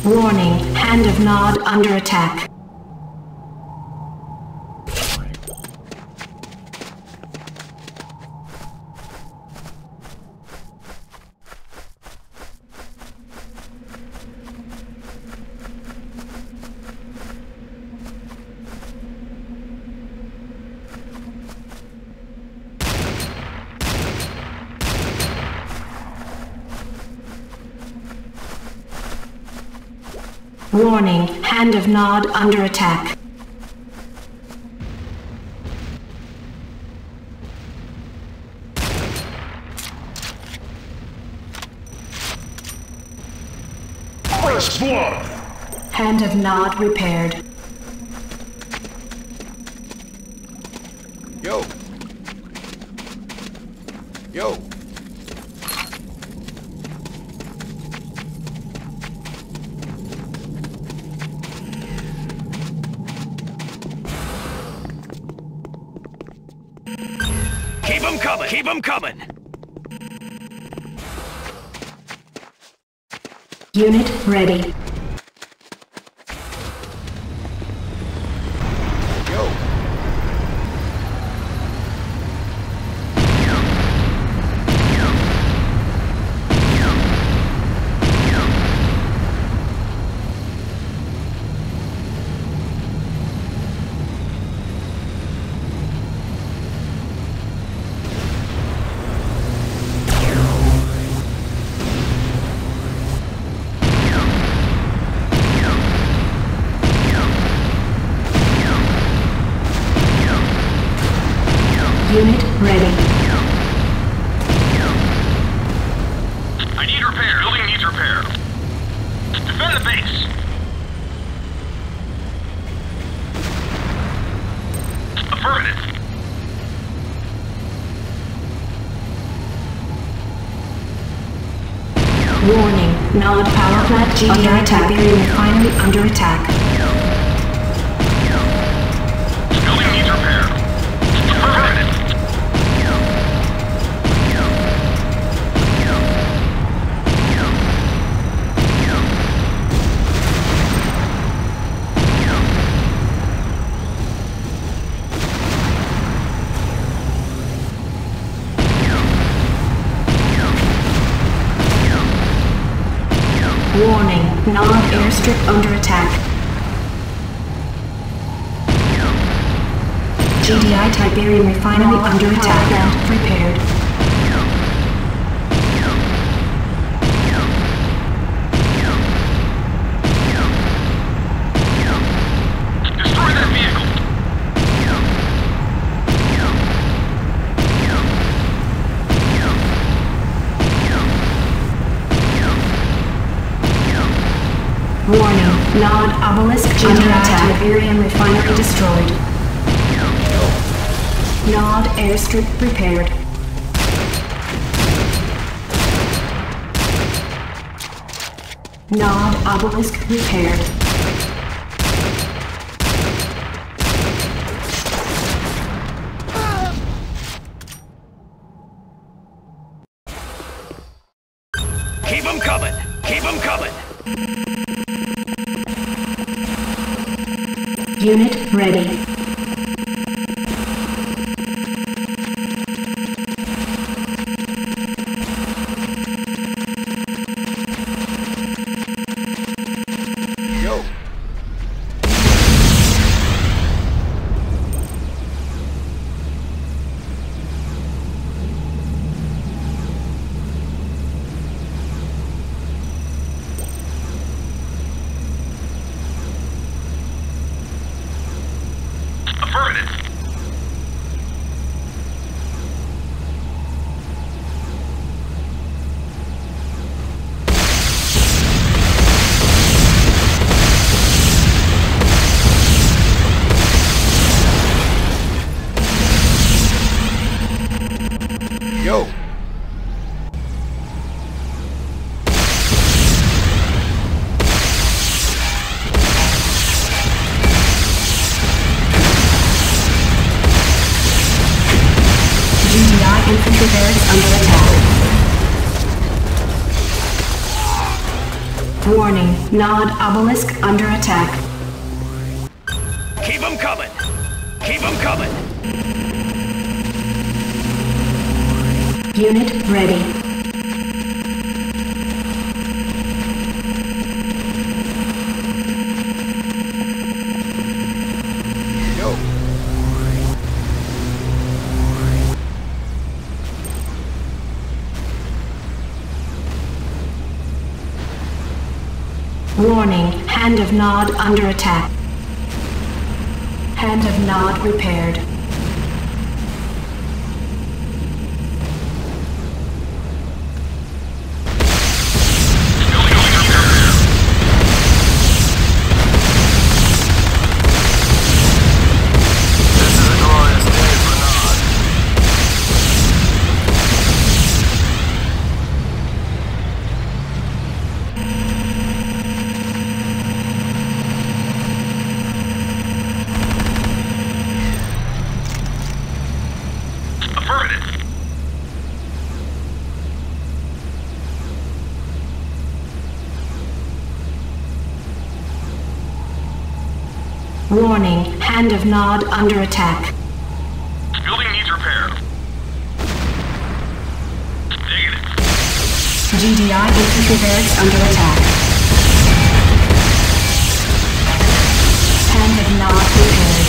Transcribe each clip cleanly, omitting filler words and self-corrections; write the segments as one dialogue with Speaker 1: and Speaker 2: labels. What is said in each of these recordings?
Speaker 1: Warning, Hand of Nod under attack. Warning, Hand of Nod under attack.
Speaker 2: First blood!
Speaker 1: Hand of Nod repaired.
Speaker 2: Yo! Yo!
Speaker 3: Keep 'em coming! Keep 'em coming!
Speaker 1: Unit ready.
Speaker 2: Yo!
Speaker 1: Unit ready.
Speaker 3: I need repair. Building needs repair. Defend the base. Affirmative.
Speaker 1: Warning, Nod power plant GDI Tiberium refinery under attack.
Speaker 3: Building needs repair. Affirmative.
Speaker 1: Warning, Nod airstrip under attack. GDI Tiberium refinery under attack. Plant repaired.
Speaker 3: Destroy that vehicle.
Speaker 1: Warning, Nod obelisk GDI Tiberium refinery destroyed. Nod airstrip repaired. Nod obelisk repaired.
Speaker 3: Keep 'em coming. Keep 'em coming.
Speaker 1: Unit ready.
Speaker 2: Yo!
Speaker 3: Affirmative.
Speaker 2: Yo!
Speaker 1: GDI infantry barracks under attack. Warning, Nod obelisk under attack.
Speaker 3: Keep them coming! Keep them coming!
Speaker 1: Unit ready.
Speaker 2: Yo.
Speaker 1: Warning, Hand of Nod under attack. Hand of Nod repaired. Warning, Hand of Nod under attack.
Speaker 3: Building needs repair. Negative.
Speaker 1: GDI infantry barracks under attack. Hand of Nod repaired.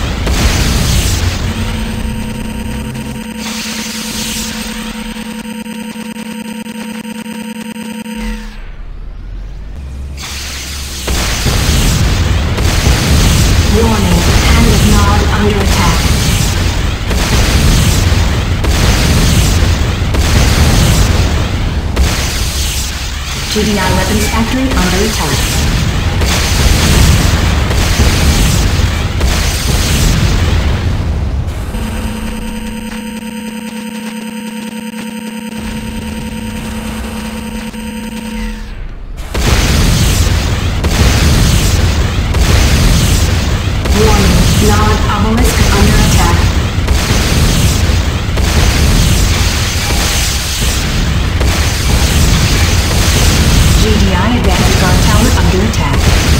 Speaker 1: Warning, Hand of Nod under attack. GDI weapons factory under attack. Nod obelisk under attack. GDI advanced guard tower under attack.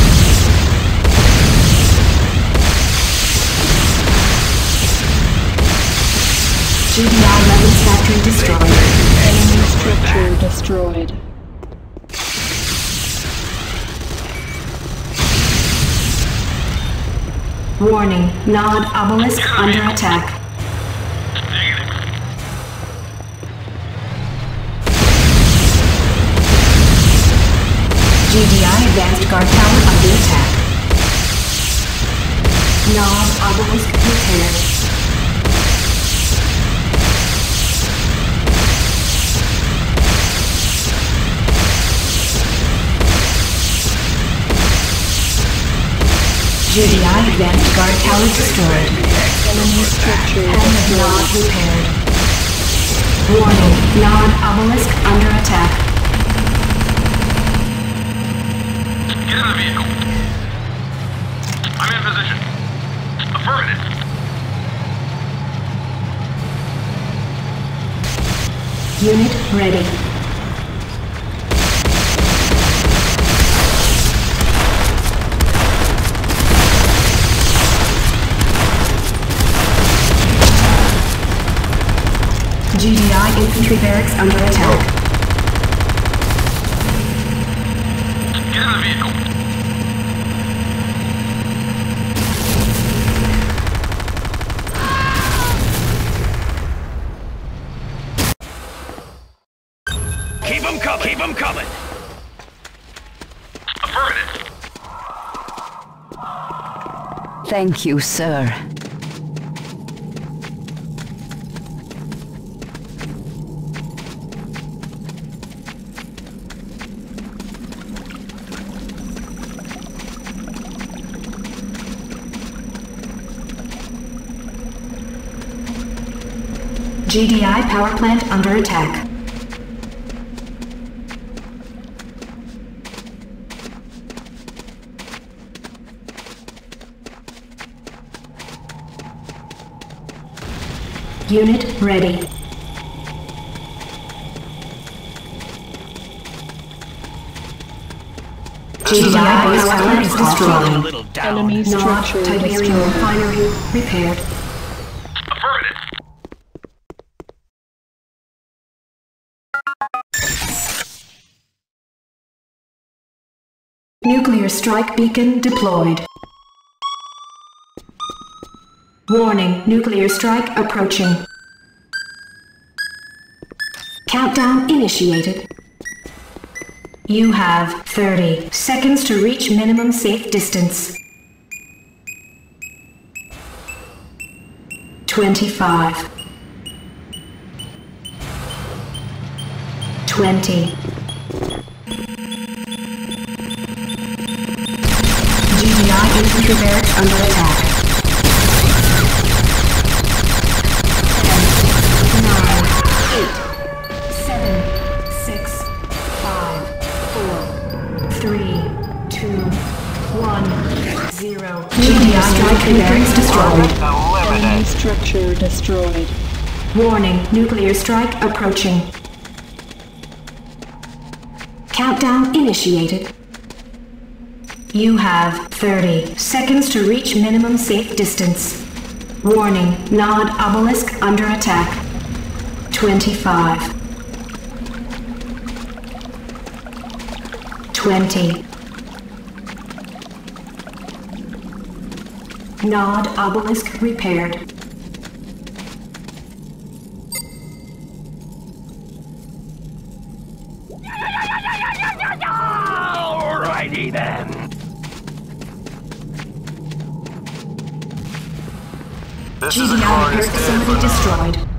Speaker 1: GDI weapons factory destroyed.
Speaker 4: Enemy structure destroyed.
Speaker 1: Warning, Nod obelisk under attack. GDI advanced guard tower under attack. Nod obelisk repaired. GDI advanced guard tower destroyed.
Speaker 4: Enemy structure
Speaker 1: Hand of
Speaker 4: destroyed.
Speaker 1: Nod repaired. Warning, Nod obelisk under attack.
Speaker 3: Get in the vehicle. I'm in position. Affirmative.
Speaker 1: Unit ready. GDI infantry barracks under attack.
Speaker 3: Get in the vehicle. Keep them coming. Keep them coming. Affirmative.
Speaker 5: Thank you, sir.
Speaker 1: GDI power plant under attack. Unit ready. GDI base plant is
Speaker 3: A
Speaker 1: destroyed.
Speaker 3: little down.
Speaker 4: Enemy
Speaker 1: Nod
Speaker 4: structure
Speaker 1: Tiberium
Speaker 4: destroyed.
Speaker 1: refinery repaired.
Speaker 3: Affirmative.
Speaker 1: Nuclear strike beacon deployed. Warning, nuclear strike approaching. Countdown initiated. You have 30 seconds to reach minimum safe distance. 25. 20. GDI infantry barracks under attack. 10, 9, 8, 7, 6, 5, 4, 3, 2, 1, 0. GDI strike barracks destroyed.
Speaker 4: Enemy structure destroyed.
Speaker 1: Warning, nuclear strike approaching. Countdown initiated. You have 30 seconds to reach minimum safe distance. Warning, Nod obelisk under attack. 25. 20. Nod obelisk repaired.
Speaker 3: Alrighty then.
Speaker 1: GDI repair facility destroyed.